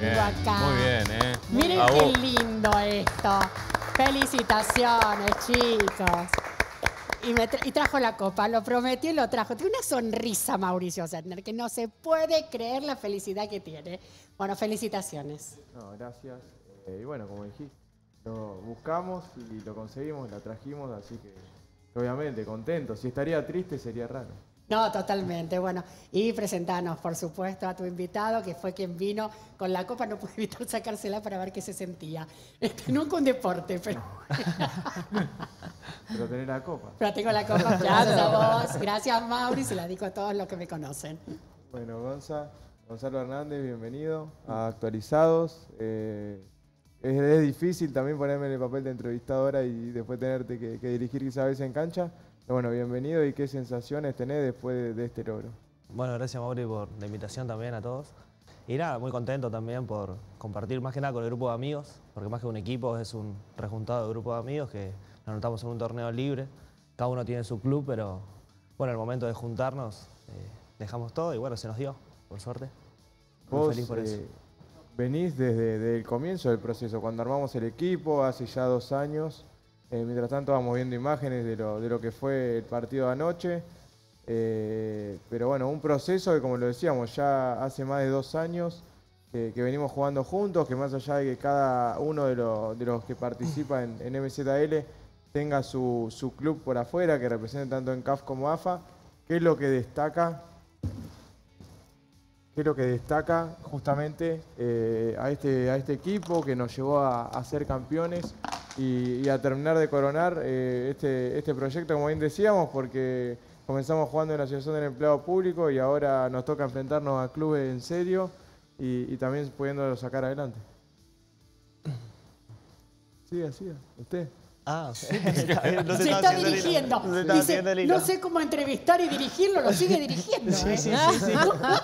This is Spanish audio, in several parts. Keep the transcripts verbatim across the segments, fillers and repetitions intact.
tengo acá. Muy bien, ¿eh? Miren A qué vos. lindo esto. Felicitaciones, chicos. Y, me tra y trajo la copa, lo prometió y lo trajo. Tiene una sonrisa, Mauricio Settner, que no se puede creer la felicidad que tiene. Bueno, felicitaciones. No, gracias. Eh, y bueno, como dijiste, lo buscamos y lo conseguimos, la trajimos, así que obviamente contento. Si estaría triste sería raro. No, totalmente. Bueno, y presentanos, por supuesto, a tu invitado, que fue quien vino con la copa. No pude evitar sacársela para ver qué se sentía. Este, nunca un deporte, pero... Pero tener la copa. Pero tengo la copa. Gracias a vos. Gracias, Mauri. Se la digo a todos los que me conocen. Bueno, Gonza, Gonzalo Hernández, bienvenido a Actualizados. Eh, es, es difícil también ponerme en el papel de entrevistadora y después tenerte que, que dirigir quizás a veces en cancha. Pero bueno, bienvenido y qué sensaciones tenés después de, de este logro. Bueno, gracias Mauri por la invitación también a todos. Y nada, muy contento también por compartir más que nada con el grupo de amigos, porque más que un equipo es un rejuntado de grupo de amigos que nos anotamos en un torneo libre. Cada uno tiene su club, pero bueno, el momento de juntarnos eh, dejamos todo y bueno, se nos dio, por suerte. Muy Vos feliz por eso. eh, venís desde, desde el comienzo del proceso, cuando armamos el equipo hace ya dos años. Eh, mientras tanto vamos viendo imágenes de lo, de lo que fue el partido de anoche. Eh, pero bueno, un proceso que como lo decíamos, ya hace más de dos años que, que venimos jugando juntos, que más allá de que cada uno de, lo, de los que participa en, en M Z L tenga su, su club por afuera, que represente tanto en C A F como A F A, ¿qué es lo que destaca? ¿Qué es lo que destaca justamente eh, a, este, a este equipo que nos llevó a, a ser campeones y, y a terminar de coronar eh, este, este proyecto, como bien decíamos, porque comenzamos jugando en la Asociación del Empleado Público y ahora nos toca enfrentarnos a clubes en serio y, y también pudiéndolo sacar adelante? Siga, siga, usted. Ah, sí. No te Se estaba está haciendo el hilo. dirigiendo. No te estaba Dice, haciendo el hilo. no sé cómo entrevistar y dirigirlo, lo sigue dirigiendo. Sí, ¿eh? sí, sí, sí.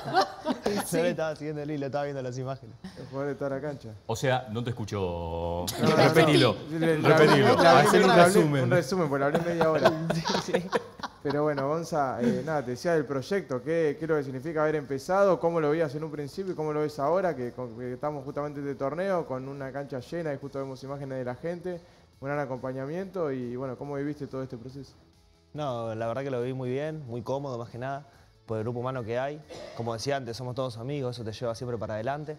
No le estaba siguiendo el hilo, estaba viendo las imágenes. El jugador de toda la cancha. O sea, no te escuchó. No, no, Repetilo. no. Le- le- Repetilo. le- le- Hacer un le- le- resumen. Un resumen, porque hablé media hora. Pero bueno, Gonza, eh, nada, te decía del proyecto, ¿qué, qué es lo que significa haber empezado? ¿Cómo lo veías en un principio y cómo lo ves ahora? Que, con- que estamos justamente de torneo con una cancha llena y justo vemos imágenes de la gente, un gran acompañamiento y bueno, ¿cómo viviste todo este proceso? No, la verdad que lo vi muy bien, muy cómodo más que nada, por el grupo humano que hay. Como decía antes, somos todos amigos, eso te lleva siempre para adelante.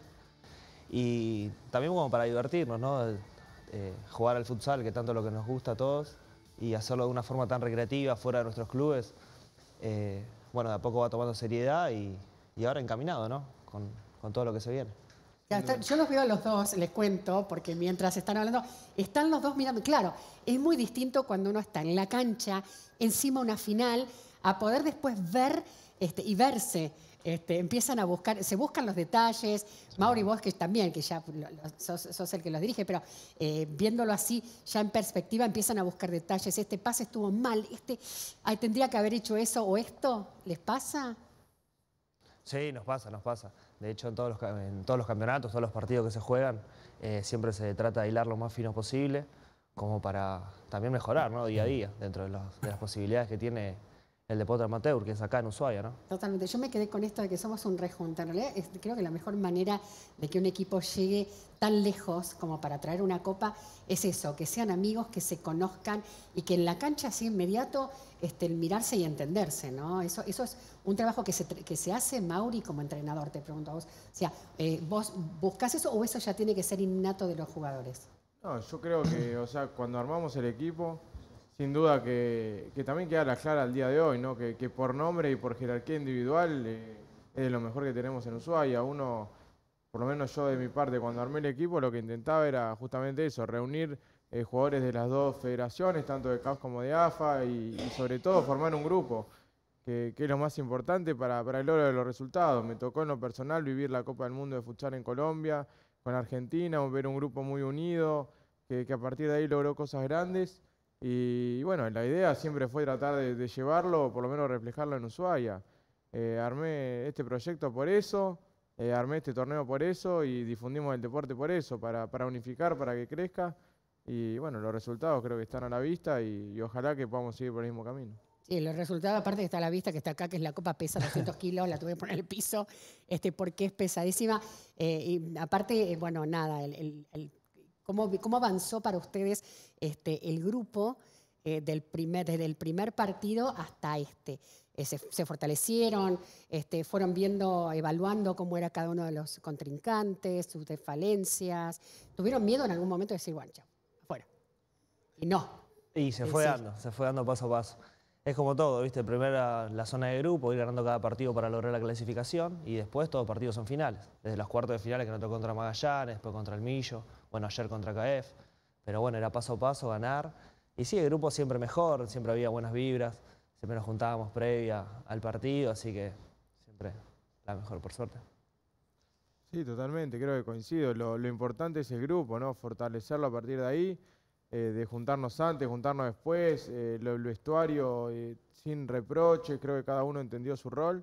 Y también como para divertirnos, ¿no? Eh, jugar al futsal, que tanto es lo que nos gusta a todos, y hacerlo de una forma tan recreativa, fuera de nuestros clubes. Eh, bueno, de a poco va tomando seriedad y, y ahora encaminado, ¿no? Con, con todo lo que se viene. Ya está, yo los veo a los dos, les cuento, porque mientras están hablando, están los dos mirando. Claro, es muy distinto cuando uno está en la cancha, encima una final, a poder después ver este, y verse. Este, empiezan a buscar, se buscan los detalles. Mauri, vos que también, que ya lo- lo- sos, sos el que los dirige, pero eh, viéndolo así, ya en perspectiva, empiezan a buscar detalles. Este pase estuvo mal, este, ay, tendría que haber hecho eso o esto. ¿Les pasa? Sí, nos pasa, nos pasa. De hecho, en todos los, ca- en todos los campeonatos, todos los partidos que se juegan, eh, siempre se trata de hilar lo más fino posible, como para también mejorar, ¿no? Día a día, dentro de, los- de las posibilidades que tiene el deporte amateur, que es acá en Ushuaia, ¿no? Totalmente. Yo me quedé con esto de que somos un rejunte. En realidad, es- creo que la mejor manera de que un equipo llegue tan lejos como para traer una copa es eso, que sean amigos, que se conozcan y que en la cancha así inmediato este, el mirarse y entenderse, ¿no? Eso, eso es un trabajo que se, tra- que se hace, Mauri, como entrenador, te pregunto a vos. O sea, eh, ¿vos buscás eso o eso ya tiene que ser innato de los jugadores? No, yo creo que, o sea, cuando armamos el equipo, sin duda que, que también queda la clara al día de hoy, ¿no? Que, que por nombre y por jerarquía individual eh, es de lo mejor que tenemos en Ushuaia. Uno, por lo menos yo de mi parte, cuando armé el equipo, lo que intentaba era justamente eso, reunir eh, jugadores de las dos federaciones, tanto de C A F como de A F A, y, y sobre todo formar un grupo, que, que es lo más importante para, para el logro de los resultados. Me tocó en lo personal vivir la Copa del Mundo de Futsal en Colombia, con Argentina, ver un grupo muy unido, que, que a partir de ahí logró cosas grandes. Y bueno, la idea siempre fue tratar de, de llevarlo, o por lo menos reflejarlo en Ushuaia. Eh, armé este proyecto por eso, eh, armé este torneo por eso y difundimos el deporte por eso, para, para unificar, para que crezca. Y bueno, los resultados creo que están a la vista y, y ojalá que podamos seguir por el mismo camino. Sí, el resultado, aparte que está a la vista, que está acá, que es la copa, pesa doscientos kilos, la tuve que poner en el piso, este, porque es pesadísima. Eh, y aparte, eh, bueno, nada, el, el, el, cómo, cómo avanzó para ustedes este, el grupo eh, del primer, desde el primer partido hasta este. Eh, se, se fortalecieron, este, fueron viendo, evaluando cómo era cada uno de los contrincantes, sus desfalencias. ¿Tuvieron miedo en algún momento de decir, bueno, chao, afuera? Y no. Y se fue dando, se fue dando paso a paso. Es como todo, ¿viste? Primero la zona de grupo, ir ganando cada partido para lograr la clasificación y después todos los partidos son finales. Desde los cuartos de finales que nos tocó contra Magallanes, después contra el Millo, bueno, ayer contra K F. Pero bueno, era paso a paso ganar. Y sí, el grupo siempre mejor, siempre había buenas vibras, siempre nos juntábamos previa al partido, así que siempre la mejor, por suerte. Sí, totalmente, creo que coincido. Lo, lo importante es el grupo, ¿no? Fortalecerlo a partir de ahí. Eh, de juntarnos antes, juntarnos después, eh, lo, el vestuario eh, sin reproche, creo que cada uno entendió su rol.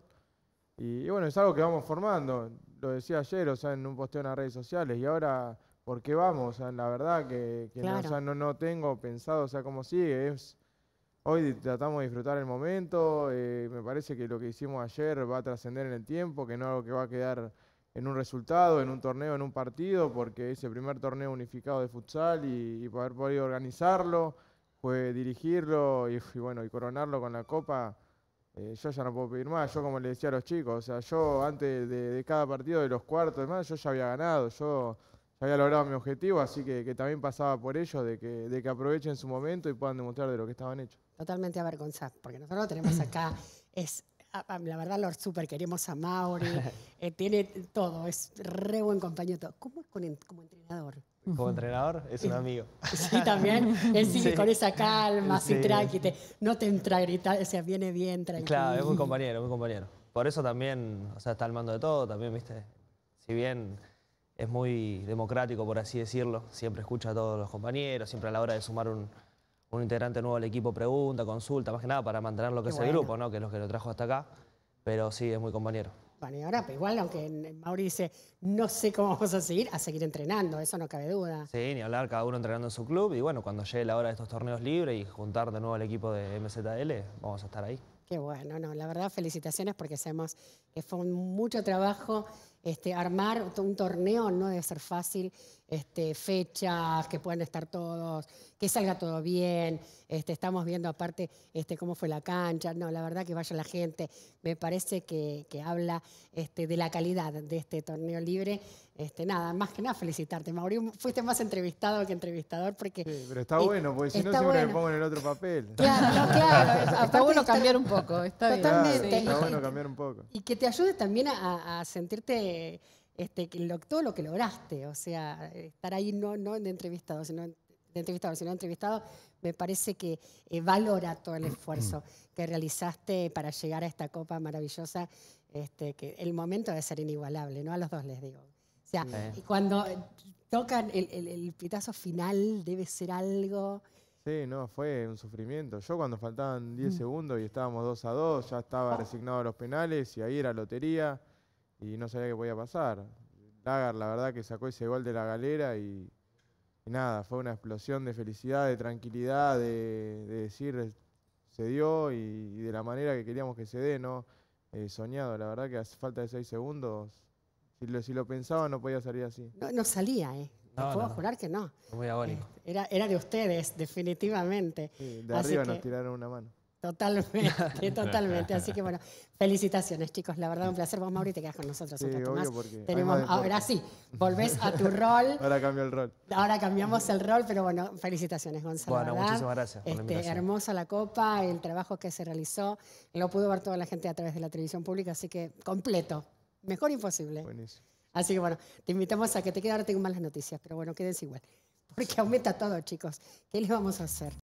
Y, y bueno, es algo que vamos formando, lo decía ayer, o sea, en un posteo en las redes sociales, y ahora, ¿por qué vamos? O sea, la verdad que, que claro. no, o sea, no, no tengo pensado, o sea, cómo sigue, es, hoy tratamos de disfrutar el momento, eh, me parece que lo que hicimos ayer va a trascender en el tiempo, que no es algo que va a quedar en un resultado, en un torneo, en un partido, porque es el primer torneo unificado de futsal y, y poder poder organizarlo, fue dirigirlo y, y bueno, y coronarlo con la copa, eh, yo ya no puedo pedir más. Yo, como le decía a los chicos, o sea, yo antes de, de cada partido de los cuartos, demás, yo ya había ganado, yo ya había logrado mi objetivo, así que, que también pasaba por ello, de que, de que aprovechen su momento y puedan demostrar de lo que estaban hechos. Totalmente avergonzado, porque nosotros lo tenemos acá, es... La verdad, lo súper queremos a Mauri, eh, tiene todo, es re buen compañero. Todo. ¿Cómo es con, como entrenador? Como entrenador es un amigo. Sí, también. Él sigue Sí. con esa calma, así Sí. tranqui, te- no te entra a gritar, o sea, viene bien, tranquilo. Claro, es muy compañero, muy compañero. Por eso también, o sea, está al mando de todo, también, viste, si bien es muy democrático, por así decirlo, siempre escucha a todos los compañeros, siempre a la hora de sumar un, un integrante nuevo al equipo pregunta, consulta, más que nada para mantener lo que Qué es bueno. el grupo, ¿no? Que es lo que lo trajo hasta acá, pero sí, es muy compañero. Bueno, y ahora, pues, igual, aunque Mauri dice, no sé cómo vamos a seguir, a seguir entrenando, eso no cabe duda. Sí, ni hablar, cada uno entrenando en su club y bueno, cuando llegue la hora de estos torneos libres y juntar de nuevo al equipo de M Z L, vamos a estar ahí. Qué bueno, no, la verdad, felicitaciones porque sabemos que fue un mucho trabajo este, armar un torneo, no debe ser fácil, este, fechas, que puedan estar todos, que salga todo bien, este, estamos viendo aparte este, cómo fue la cancha, no, la verdad que vaya la gente, me parece que, que habla este, de la calidad de este torneo libre. Este, nada, más que nada felicitarte, Mauricio, fuiste más entrevistado que entrevistador porque... Sí, pero está eh, bueno, porque si no está siempre bueno. me pongo en el otro papel. Claro, no, claro. Está bueno cambiar un poco, está bien. Totalmente. Claro, Sí. está bueno cambiar un poco. Y que te ayude también a, a sentirte este, que lo, todo lo que lograste. O sea, estar ahí no, no de entrevistado, sino de entrevistado, sino de entrevistado, me parece que eh, valora todo el esfuerzo que realizaste para llegar a esta copa maravillosa. Este, que el momento debe ser inigualable, ¿no? A los dos les digo. O sea, Sí. cuando tocan el, el, el pitazo final, debe ser algo. Sí, no, fue un sufrimiento. Yo cuando faltaban diez segundos y estábamos dos a dos, ya estaba resignado a los penales y ahí era lotería y no sabía qué podía pasar. Lagar, la verdad que sacó ese gol de la galera y, y nada, fue una explosión de felicidad, de tranquilidad, de, de decir se dio y, y de la manera que queríamos que se dé, ¿no? Eh, soñado, la verdad que a falta de seis segundos, si lo, si lo pensaba no podía salir así. No, no salía, ¿eh? Te No, puedo no. jurar que no. Es muy agónico. Eh, Era, era de ustedes, definitivamente. Sí, de Así arriba que- nos tiraron una mano. Totalmente, totalmente. Así que bueno, felicitaciones, chicos. La verdad, un placer. Vos, Mauri, te quedas con nosotros Sí, un rato obvio, más. porque hay Tenemos, más ahora deporte. sí, volvés a tu rol. Ahora cambió el rol. Ahora cambiamos el rol, pero bueno, felicitaciones, Gonzalo. Bueno, ¿verdad? muchísimas gracias por la Este, invitación. hermosa la copa, el trabajo que se realizó. Lo pudo ver toda la gente a través de la televisión pública, así que completo. Mejor imposible. Buenísimo. Así que bueno, te invitamos a que te quede. Ahora tengo malas noticias, pero bueno, quédense igual. Porque aumenta todo, chicos. ¿Qué les vamos a hacer?